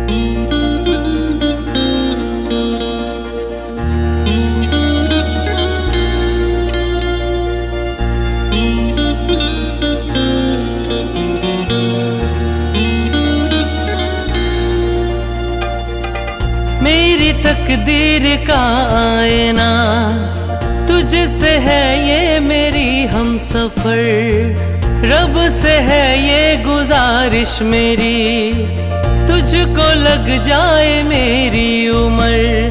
मेरी तकदीर का आईना तुझसे है ये मेरी हमसफर, रब से है ये गुजारिश मेरी, तुझको लग जाए मेरी उम्र।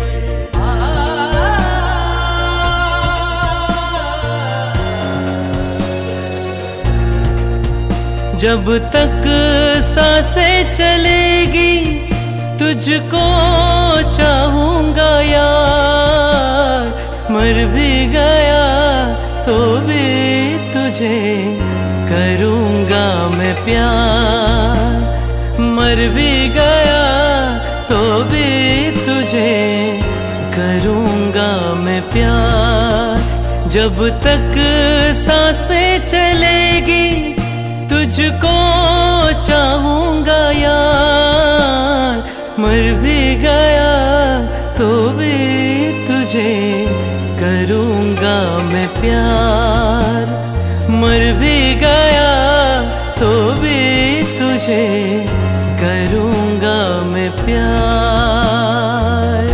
जब तक सांसें चलेगी तुझको चाहूंगा यार, मर भी गया तो भी तुझे करूंगा मैं प्यार, मर भी गया तो भी तुझे करूंगा मैं प्यार। जब तक सांसें चलेगी तुझको चाहूंगा यार, मर भी गया तो भी तुझे करूंगा मैं प्यार, मर भी गया तो भी तुझे करूंगा मैं प्यार।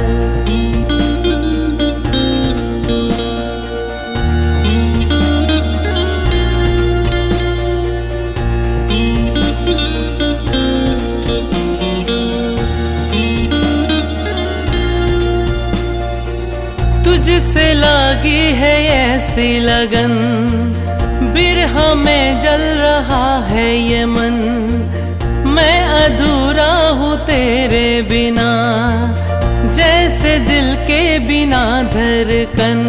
तुझसे लागी है ऐसी लगन, बिरहा में जल रहा है ये मन, मैं अधूरा हूँ तेरे बिना, जैसे दिल के बिना धड़कन।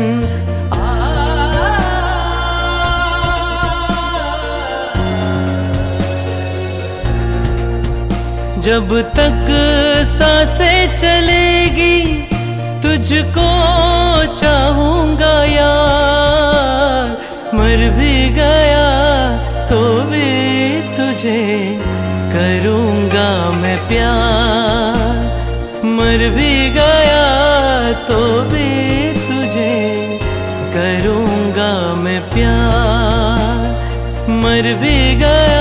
जब तक सांसें चलेगी तुझको चाहूंगा यार, मर भी गया तो भी तुझे करूंगा मैं प्यार, मर भी गया तो भी तुझे करूंगा मैं प्यार, मर भी गया